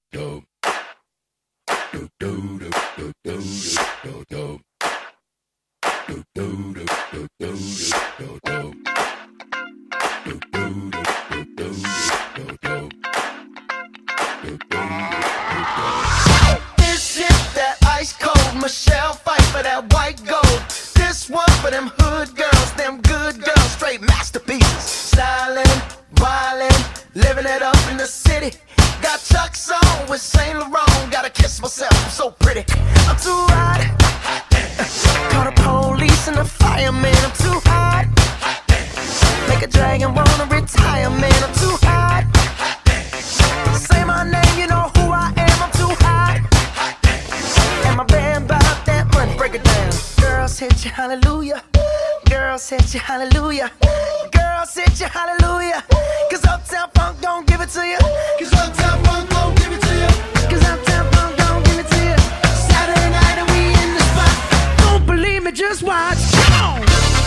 This hit that ice cold Michelle fight for that white gold. This one for them hood girls, them good girls, straight masterpieces. Stylin', wildin', living it up in the city. Got Chuck's on with Saint Laurent. Gotta kiss myself, I'm so pretty. I'm too hot. Call the police and the fireman. I'm too hot. Make a dragon wanna retire, man. I'm too hot. Say my name, you know who I am. I'm too hot. And my band bought that money. Break it down. Girls hit you, hallelujah. Girls hit you, hallelujah. Girls hit you, hallelujah. Cause Uptown Funk don't give it to you. Cause Uptown Funk don't give it to you. Cause Uptown Funk don't give it to you. Saturday night and we in the spot. Don't believe me, just watch. Come on.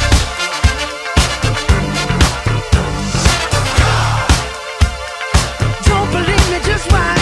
Don't believe me, just watch.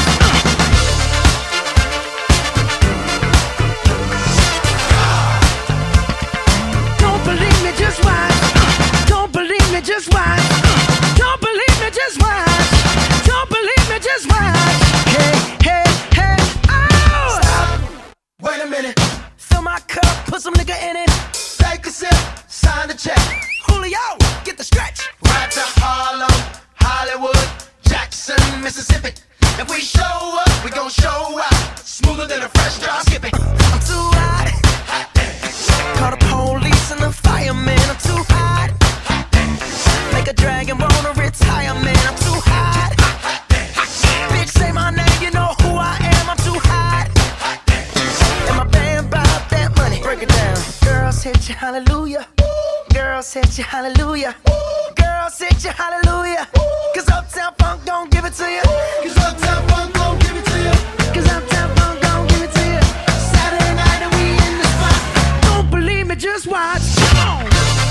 Don't believe me, just watch. Don't believe me, just watch. Don't believe me, just watch. Don't believe me, just watch. Hey, hey, hey, oh! Stop. Wait a minute. Fill my cup, put some nigga in it. Take a sip, sign the check. Julio, get the stretch. Right to Harlem, Hollywood, Jackson, Mississippi. If we show up, we gon' show out. Smoother than a fresh drop skipping. I'm too hot. Call the police and the fireman. I'm too hot. Make a dragon wanna retire, man. I'm too hot. Bitch, say my name, you know who I am. I'm too hot. And my band bought that money. Break it down. Girls hit you, hallelujah. Girls hit you, hallelujah. Girls hit you, hallelujah. Cause Uptown Funk don't give it to you. Cause Uptown Funk don't give it to you. Cause Uptown Funk don't give it to you. Saturday night and we in the spot. Don't believe me, just watch. Come on.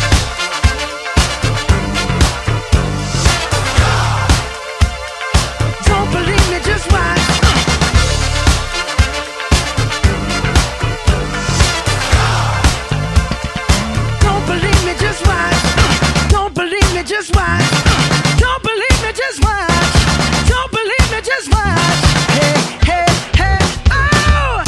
Don't believe me, just watch. Don't believe me, just watch. Don't believe me, just watch. Don't believe me, just watch. Don't believe me, just watch. Hey, hey, hey, oh!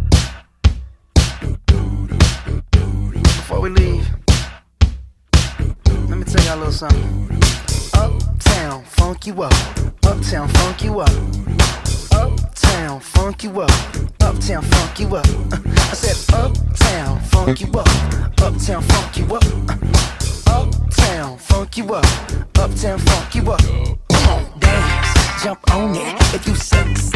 Before we leave, let me tell y'all a little something. Uptown, funk you up. Uptown, funk you up. Uptown, funk you up. Uptown, funk you up. I said uptown, funk you up. Uptown, funk you up. Uptown, funk you up. Uptown, funk you up. Come on, dance, jump on it. If you sexy